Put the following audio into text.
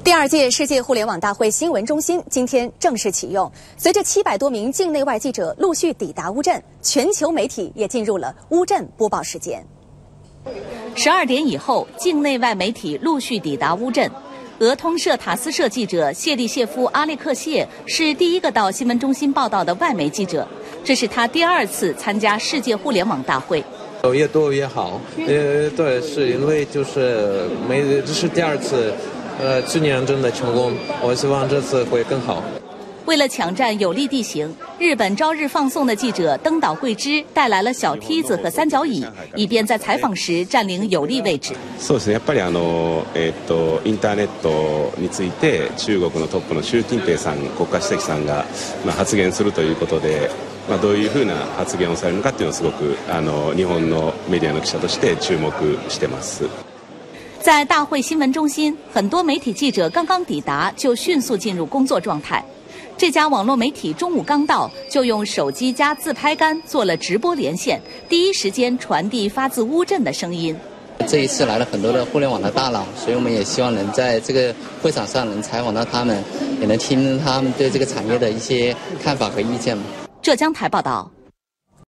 第2届世界互联网大会新闻中心今天正式启用。随着700多名境内外记者陆续抵达乌镇，全球媒体也进入了乌镇播报时间。 12点以后，境内外媒体陆续抵达乌镇。俄通社塔斯社记者谢利谢夫·阿列克谢是第一个到新闻中心报道的外媒记者，这是他第2次参加世界互联网大会。 越多越好，对，是因为这是第2次。去年真的成功，我希望这次会更好。 为了抢占有利地形，日本朝日放送的记者登岛贵之带来了小梯子和3角椅，以便在采访时占领有利位置。 そうですね。やっぱりインターネットについて中国のトップの習近平さん、国家主席さんが発言するということで。どういうふうな発言をされるのかっていうのをすごく日本のメディアの記者として注目してます。 在大会新闻中心，很多媒体记者刚刚抵达就迅速进入工作状态。这家网络媒体中午刚到，就用手机加自拍杆做了直播连线，第一时间传递发自乌镇的声音。 这一次来了很多的互联网的大佬，所以我们也希望能在这个会场上能采访到他们，也能听他们对这个产业的一些看法和意见。 浙江台报道。